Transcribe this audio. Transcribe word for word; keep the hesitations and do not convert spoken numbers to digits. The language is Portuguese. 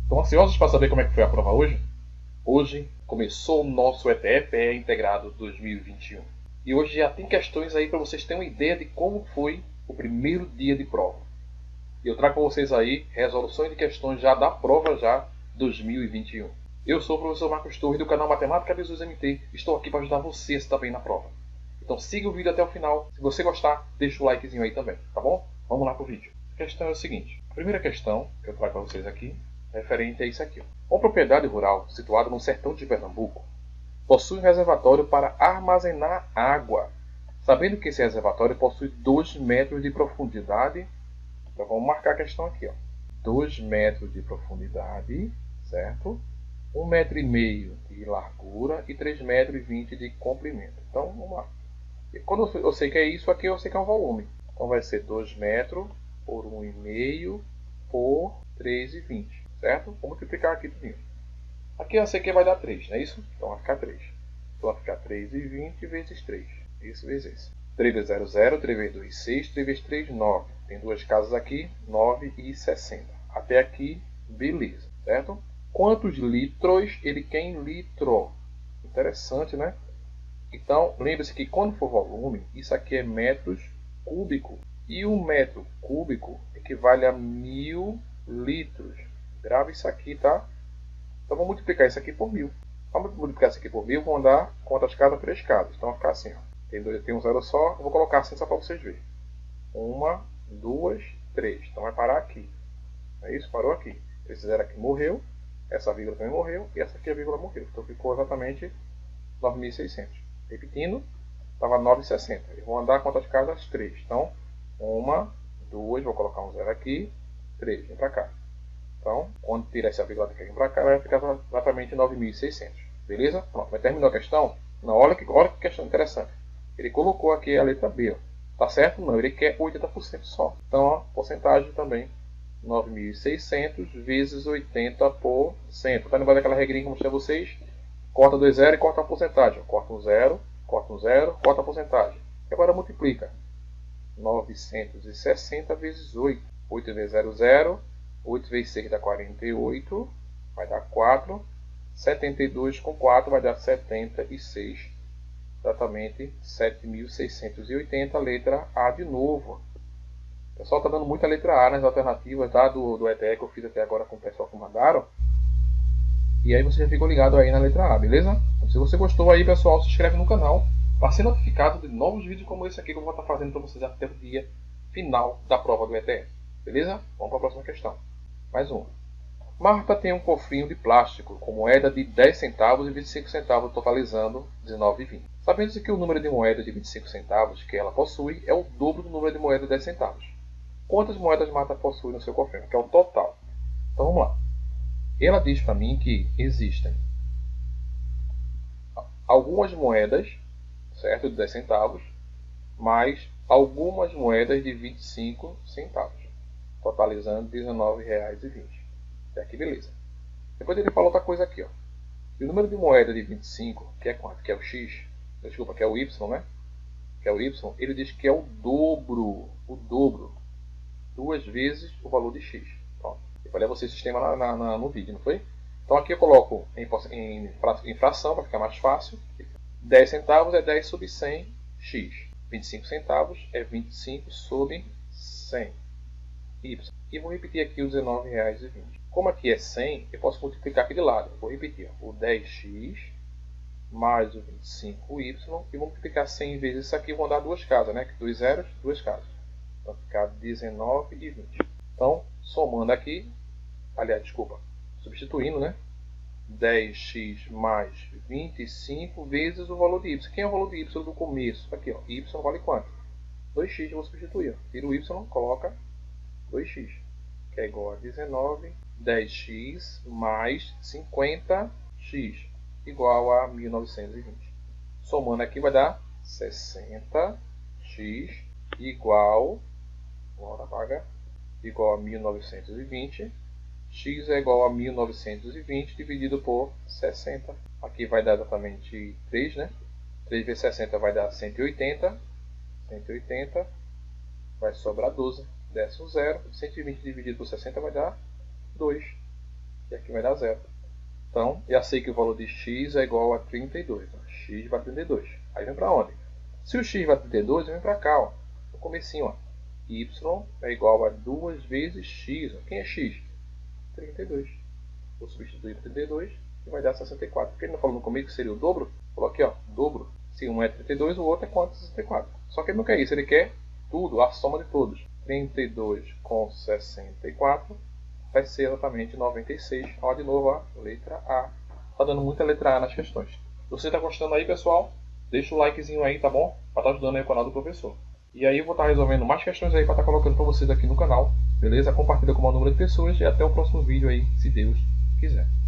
Estão ansiosos para saber como é que foi a prova hoje? Hoje começou o nosso E T E P E Integrado dois mil e vinte e um. E hoje já tem questões aí para vocês terem uma ideia de como foi o primeiro dia de prova. E eu trago para vocês aí resoluções de questões já da prova já dois mil e vinte e um. Eu sou o professor Marcos Torres do canal Matemática Visus M T. Estou aqui para ajudar você a estar bem na prova. Então siga o vídeo até o final. Se você gostar, deixa o likezinho aí também, tá bom? Vamos lá para o vídeo. A questão é o seguinte. A primeira questão que eu trago para vocês aqui é referente a isso aqui. Uma propriedade rural situada no sertão de Pernambuco possui um reservatório para armazenar água. Sabendo que esse reservatório possui dois metros de profundidade, então vamos marcar a questão aqui, ó. dois metros de profundidade, certo? um metro e meio de largura e três metros e vinte de comprimento. Então, vamos lá. Quando eu sei que é isso aqui, eu sei que é um volume. Então, vai ser dois metros por um e meio por três e vinte, certo? Vou multiplicar aqui tudo. Aqui eu sei que vai dar três, não é isso? Então, vai ficar três. Então, vai ficar três e vinte vezes três. Isso vezes isso. três vezes zero, zero. três vezes dois, seis. três vezes três, nove. Tem duas casas aqui, nove e sessenta. Até aqui, beleza, certo? Quantos litros ele quer em litro? Interessante, né? Então, lembre-se que quando for volume, isso aqui é metros cúbicos. E um metro cúbico equivale a mil litros. Grava isso aqui, tá? Então, vou multiplicar isso aqui por mil. Vamos multiplicar isso aqui por mil, vou dar quantas casas? Três casas. Então, vai ficar assim, ó. Tem, dois, tem um zero só, eu vou colocar assim só para vocês verem. Uma, duas, três. Então, vai parar aqui. É isso? Parou aqui. Esse zero aqui morreu. Essa vírgula também morreu. E essa aqui a vírgula morreu. Então, ficou exatamente nove mil e seiscentos. Repetindo, estava nove e sessenta. Eu vou andar quantas casas? três. Então, uma, duas, vou colocar um zero aqui, três. Vem para cá. Então, quando tirar essa vírgula daqui para cá, vai ficar exatamente nove mil e seiscentos. Beleza? Pronto. Mas terminou a questão? Não, olha que, olha que questão interessante. Ele colocou aqui a letra B. Ó. Tá certo? Não, ele quer oitenta por cento só. Então, ó, porcentagem também. nove mil e seiscentos vezes oitenta por cento. Tá lembrando daquela regrinha que eu mostrei a vocês? Corta dois zeros e corta a porcentagem. Corta um zero, corta um zero, corta a porcentagem. E agora multiplica. novecentos e sessenta vezes oito. oito vezes zero, zero. oito vezes seis dá quarenta e oito. Vai dar quatro. setenta e dois com quatro vai dar setenta e seis. Exatamente sete mil seiscentos e oitenta. Letra A de novo. O pessoal está dando muita letra A nas alternativas tá? do, do E T E que eu fiz até agora com o pessoal que mandaram. E aí você já ficou ligado aí na letra A, beleza? Então, se você gostou aí, pessoal, se inscreve no canal para ser notificado de novos vídeos como esse aqui que eu vou estar fazendo para vocês até o dia final da prova do E T E. Beleza? Vamos para a próxima questão. Mais uma. Marta tem um cofrinho de plástico com moeda de dez centavos e vinte e cinco centavos, totalizando dezenove e vinte. Sabendo-se que o número de moedas de vinte e cinco centavos que ela possui é o dobro do número de moedas de dez centavos. Quantas moedas Marta possui no seu cofrinho? Que é o total. Então vamos lá. Ela diz para mim que existem algumas moedas, certo, de dez centavos, mais algumas moedas de vinte e cinco centavos, totalizando dezenove reais e vinte. Até aqui beleza. Depois ele falou outra coisa aqui, ó. E o número de moeda de vinte e cinco, que é quanto? Que é o X, desculpa, que é o Y, né? Que é o Y, ele diz que é o dobro, o dobro, duas vezes o valor de X. Pronto. Eu falei a vocês o sistema na, na, na, no vídeo, não foi? Então aqui eu coloco em, em, em fração para ficar mais fácil. dez centavos é dez sobre cem x. vinte e cinco centavos é vinte e cinco sobre cem y. E vou repetir aqui os dezenove reais e vinte. Como aqui é cem, eu posso multiplicar aqui de lado. Vou repetir ó, o dez x mais o vinte e cinco y. E vou multiplicar cem vezes isso aqui. Vou dar duas casas, né? Dois zeros, duas casas. Então ficar dezenove e vinte. Então, somando aqui, aliás, desculpa, substituindo, né? dez x mais vinte e cinco vezes o valor de y. Quem é o valor de y do começo? Aqui, ó. Y vale quanto? dois x, eu vou substituir. Ó. Tira o y, coloca dois x, que é igual a dezenove. dez x mais cinquenta x, igual a mil novecentos e vinte. Somando aqui vai dar sessenta x igual, bora apaga, igual a mil novecentos e vinte. X é igual a mil novecentos e vinte dividido por sessenta. Aqui vai dar exatamente três, né? três vezes sessenta vai dar cento e oitenta. cento e oitenta vai sobrar doze. Desce um zero. cento e vinte dividido por sessenta vai dar dois. E aqui que vai dar zero. Então, já sei que o valor de x é igual a trinta e dois. Ó. X vai trinta e dois. Aí vem para onde? Se o x vai trinta e dois, vem para cá. Ó. No comecinho, ó. Y é igual a duas vezes x. Ó. Quem é x? trinta e dois. Vou substituir trinta e dois e vai dar sessenta e quatro. Porque ele não falou no começo que seria o dobro? Falou aqui, ó, dobro. Se um é trinta e dois, o outro é quanto? sessenta e quatro. Só que ele não quer isso, ele quer tudo, a soma de todos. trinta e dois com sessenta e quatro vai ser exatamente noventa e seis. Olha de novo a letra A. Tá dando muita letra A nas questões. Se você está gostando aí, pessoal, deixa o likezinho aí, tá bom? Para estar ajudando aí o canal do professor. E aí eu vou estar resolvendo mais questões aí para estar colocando para vocês aqui no canal. Beleza? Compartilha com o maior número de pessoas e até o próximo vídeo aí, se Deus quiser.